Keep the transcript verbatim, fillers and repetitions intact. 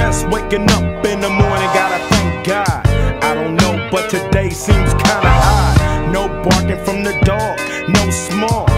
Just waking up in the morning, gotta thank God. I don't know, but today seems kinda odd. No barking from the dog, no small.